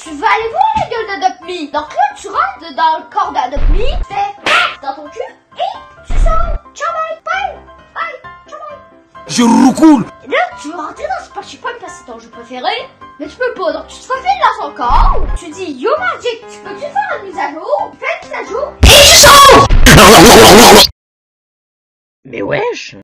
tu vas aller voir la gueule d'Adopt.me. Donc là, tu rentres dans le corps d'Adopt.me, tu fais paf dans ton cul et tu sors. Ciao bye, bye, bye, ciao bye. Je roucoule. Et là, tu veux rentrer dans Splashy Point parce que c'est ton jeu préféré, mais tu peux pas. Donc tu te faufiles dans son corps, tu dis Yo Magic, tu peux-tu faire une mise à jour? Fais une mise à jour et tu sors. Mais wesh!